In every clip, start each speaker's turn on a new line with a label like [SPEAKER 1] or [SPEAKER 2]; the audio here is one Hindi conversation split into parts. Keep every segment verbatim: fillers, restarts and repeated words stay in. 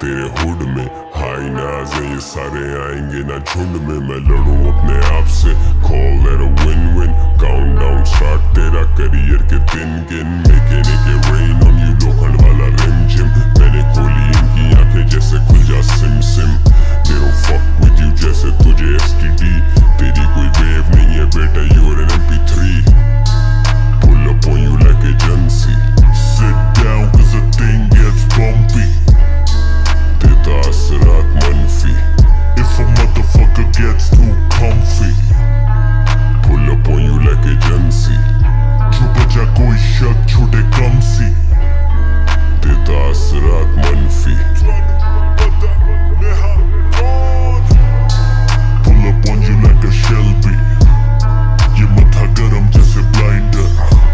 [SPEAKER 1] तेरे हुड में, हाई नाज है ये सारे आएंगे ना झुंड में। मैं लड़ूं अपने आप से, call that a win-win, countdown start तेरा करियर के दिन गिन। मेकेनिक के rain on you, लोखंड वाला रिम जिम। मैंने खोली इनकी आंखें जैसे खुल जा सिम सिम। They don't fuck with you जैसे तुझे एस टी डी। तेरी कोई वेव नहीं है बेटा, you're an M P three. Pull up on you like agency, sit down cause the thing gets bumpy। देता असरात मनफी, if a motherfucker gets too comfy। Pull up on you like agency, जो बचा कोई शक छूटे कम सी। देता असरात मनफी। Pull up on you like a Shelby, ये मथा गरम जैसे ब्लाइंडर।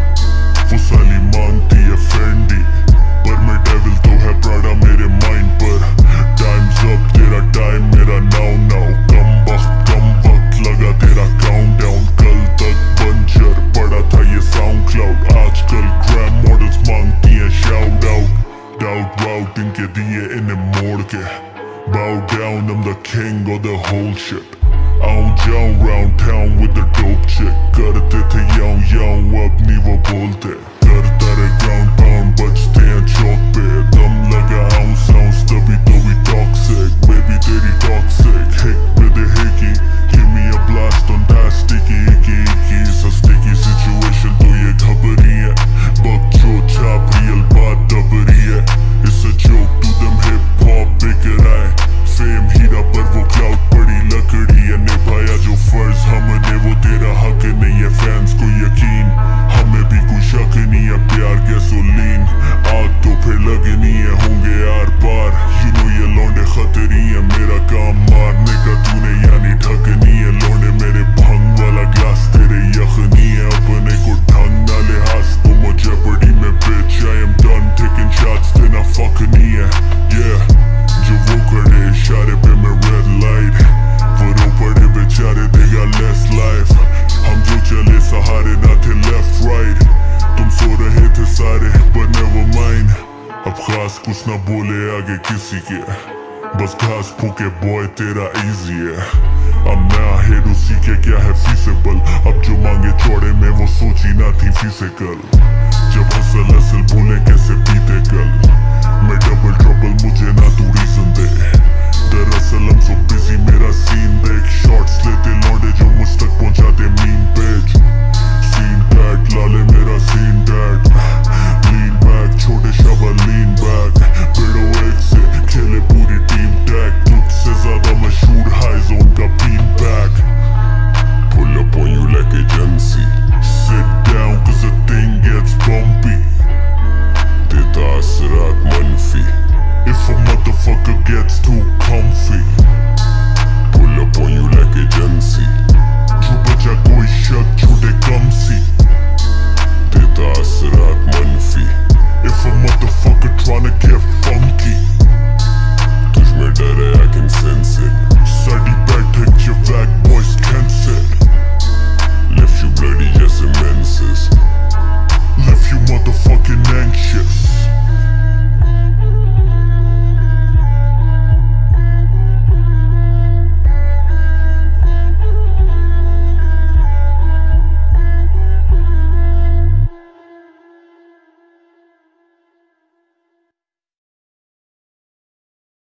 [SPEAKER 1] वो साली मांगती है फेंडी, पर मैं डेविल तो है प्राडा मेरे माइंड पर। टाइम्स अप तेरा टाइम मेरा नाउ नाउ, कम वक्त कम वक्त लगा तेरा काउंटडाउन। कल तक बंजर पड़ा था ये साउंड क्लाउड, आजकल ग्रैम मॉडल्स मांगती हैं शाउट आउट। डाउट वाउट इनके दिए इन्हें मोड़ के, bow down I'm the king of the whole shit। आऊं जाऊं round town with the dope chick, करते थे याऊं याऊं अब नहीं वो बोलते। करता रहे ground pound बचते हैं चौक पे, दम लगा ounce ounce तभी तो we toxic। Baby तेरी toxic, hick with the hickey, give me a blast on that sticky icky icky। It's a sticky situation तो ये घबरी है, बक जो छाप real बात दबरी है। It's a joke to them hip hop बिकर आए, फेम हीरा पर वो क्लाउड पड़ी लकड़ी है। निभाया जो फर्ज हमने वो तेरा हक नहीं है, फैंस को यकीन हमें भी कोई शक नहीं है। प्यार गैसोलीन आग तो फिर लगनी है, होंगे आर पार। यू नो ये लौंडे खतरी है, मेरा काम मारने का तूने यानी ढकनी है। लौंडे मेरे भंग वाला ग्लास तेरे यखनी है, अपने को ढंग ना लिहाज तो मुझे पड़ी में bitch। I am done taking shots तेना फक नहीं है, yeah। जो वो करे इशारे पे मैं रेड लाइट, वो रो पड़े बेचारे देगा लेस लाइफ। हम जो चले सहारे ना थे लेफ्ट राइट, तुम सो रहे थे सारे but never mind। अब खास कुछ ना बोले आगे किसी के, बस घास फूके बॉय तेरा इजी है। अब नया हेडो सीखे क्या है फीसेबल, अब जो मांगे चौड़े में वो सोची ना थी फिजिकल। जब हसल हसल भूले कैसे बीते कल, मैं डबल ट्रबल मुझे ना तू रीजन दे। दरअसल हम सो बिजी मेरा सीन देख, शॉट्स लेते लौंडे जो मुझ तक पहुंचाते मीम पेज। Scene pad